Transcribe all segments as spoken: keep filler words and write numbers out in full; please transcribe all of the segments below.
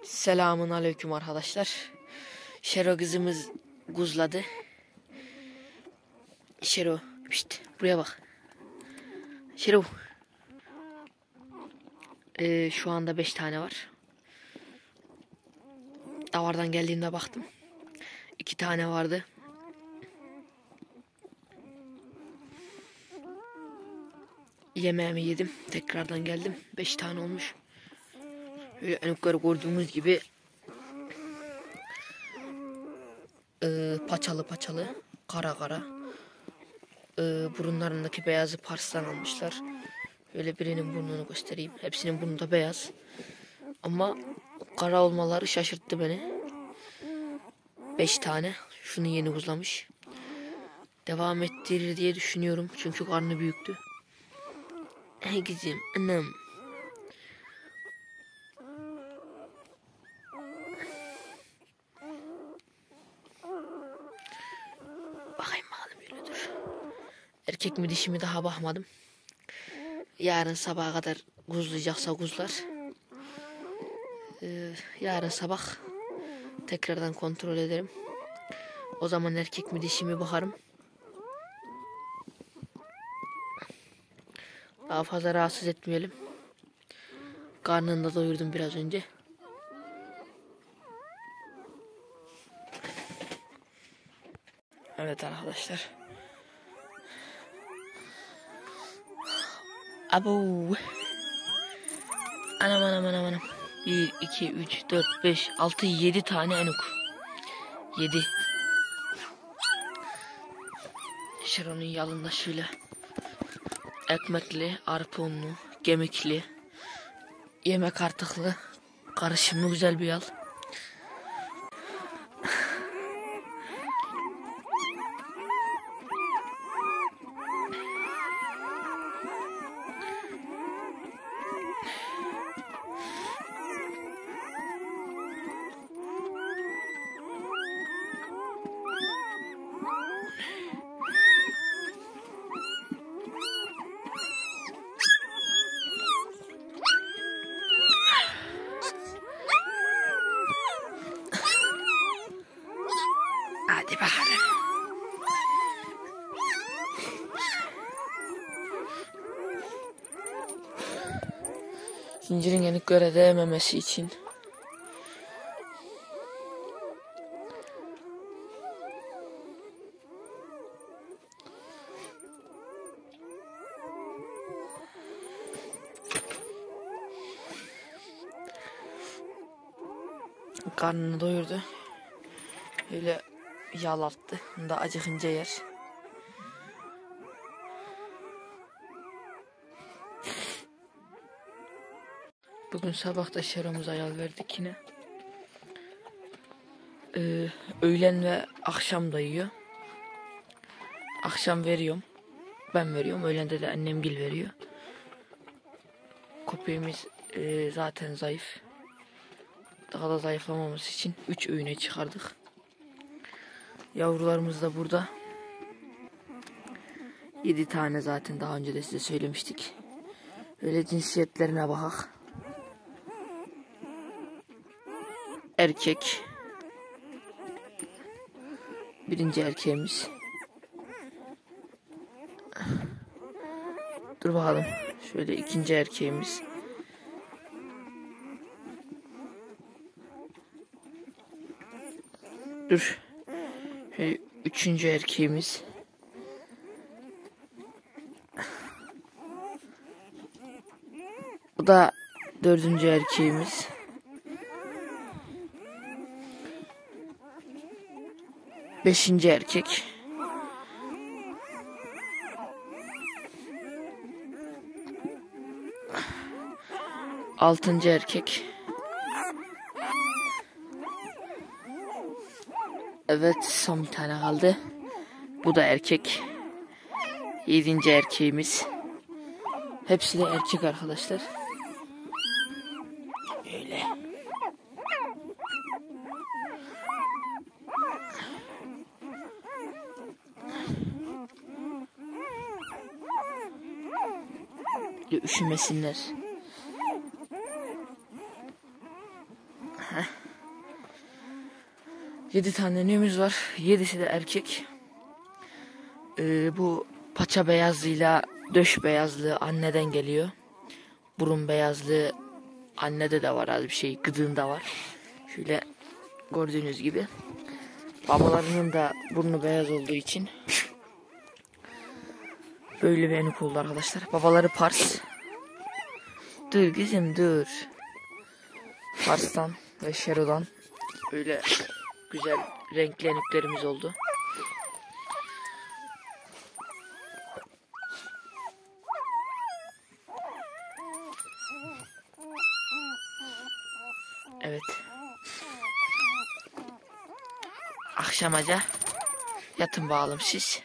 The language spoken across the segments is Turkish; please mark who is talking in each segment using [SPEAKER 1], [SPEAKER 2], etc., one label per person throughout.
[SPEAKER 1] Selamun aleyküm arkadaşlar. Şero kızımız guzladı. Şero, pişt, buraya bak. Şero. Ee, şu anda beş tane var. Davardan geldiğimde baktım. iki tane vardı. Yemeğimi yedim. Tekrardan geldim. beş tane olmuş. Böyle en yukarı gördüğümüz gibi e, paçalı paçalı, kara kara. E, burunlarındaki beyazı Pars'tan almışlar. Böyle birinin burnunu göstereyim. Hepsinin burnu da beyaz. Ama kara olmaları şaşırttı beni. beş tane. Şunu yeni uzlamış. Devam ettirir diye düşünüyorum. Çünkü karnı büyüktü. Hey kızım, annem. Bakayım bakalım, böyle dur. Erkek mi dişi mi daha bakmadım. Yarın sabaha kadar guzlayacaksa guzlar. Ee, yarın sabah tekrardan kontrol ederim. O zaman erkek mi dişi mi bakarım. Daha fazla rahatsız etmeyelim. Karnını da doyurdum biraz önce. Evet arkadaşlar. Abo. Anam anam anam anam. bir, iki, üç, dört, beş, altı, yedi tane enuk. yedi. Şeron'un yalında şöyle ekmekli, arpa unlu, gemikli, yemek artıklı, karışımlı güzel bir yal. Hadi bakalım. Zincirin yenik göre değmemesi için karnını doyurdu. Öyle yalattı. Bunu da acıkınca yer. Bugün sabah da Şero'muza yal verdik yine. Ee, öğlen ve akşam da yiyor. Akşam veriyorum. Ben veriyorum. Öğlende de annem gil veriyor. Köpeğimiz e, zaten zayıf. Daha da zayıflamaması için üç öğüne çıkardık. Yavrularımız da burada. yedi tane zaten daha önce de size söylemiştik. Öyle cinsiyetlerine bakak. Erkek. Birinci erkeğimiz. Dur bakalım. Şöyle ikinci erkeğimiz. Dur. Şöyle üçüncü erkeğimiz. Bu da dördüncü erkeğimiz. Beşinci erkek. Altıncı erkek. Evet, son bir tane kaldı. Bu da erkek. Yedinci erkeğimiz. Hepsi de erkek arkadaşlar. Öyle. Üşümesinler. Yedi tane nümüz var. Yedisi de erkek. Ee, bu paça beyazlığıyla döş beyazlığı anneden geliyor. Burun beyazlığı annede de var, az bir şey gıdığında var. Şöyle gördüğünüz gibi. Babalarının da burnu beyaz olduğu için böyle bir enük oldu arkadaşlar. Babaları Pars. Dur kızım dur. Pars'tan ve Şero'dan böyle güzel renkli enüklerimiz oldu. Evet. Akşamaca yatın bakalım siz.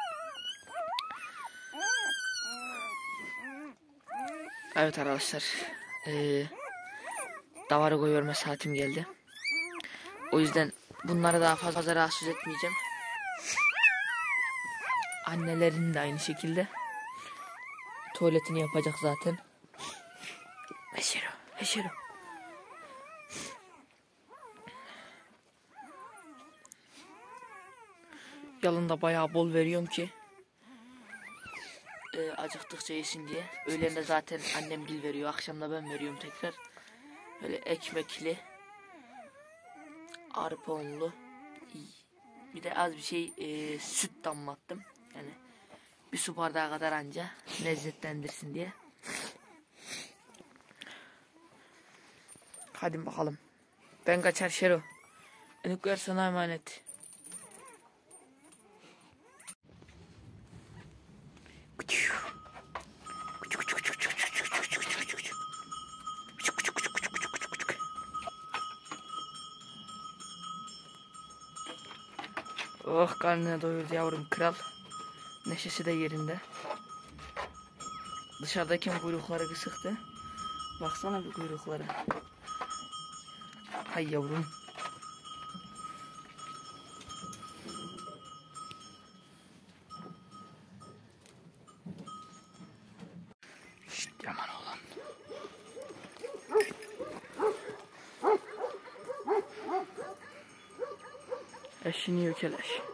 [SPEAKER 1] Evet arkadaşlar. Ee, davarı koyuyorma saatim geldi. O yüzden bunları daha fazla rahatsız etmeyeceğim. Annelerin de aynı şekilde. Tuvaletini yapacak zaten. Heşero, heşero. Yalında bayağı bol veriyorum ki e, acıktıkça yesin diye. Öğlende zaten annem gil veriyor, akşamda ben veriyorum tekrar. Böyle ekmekli, arpa unlu, bir de az bir şey e, süt damlattım. Yani bir su bardağı kadar anca lezzetlendirsin diye. Hadi bakalım. Ben kaçar Şero. Enükler sana emanet. Oh, karnına doyurdu yavrum kral. Neşesi de yerinde. Dışarıdaki kuyrukları kısıktı. Baksana bir kuyrukları. Hay yavrum. Şşt yaman oğlan. Eşini yükeleş.